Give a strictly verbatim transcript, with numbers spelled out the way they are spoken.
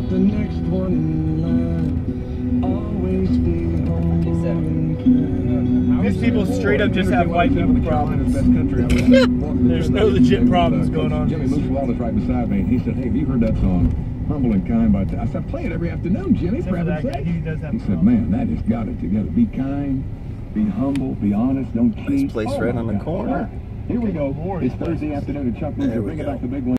the next one in line. Always be humble and kind. These people straight up just have white people problems. There's no legit problems going on. Jimmy Moose Wallace right beside me, and he said, "Hey, have you heard that song, Humble and Kind?" By I said, "Play it every afternoon, Jimmy." For heaven's sake. He said, "Man, that has got it together. Be kind, be humble, be honest, don't cheat." This place right on the corner. Here we go. It's Thursday afternoon at Chuck Moose. Bring it back the big one.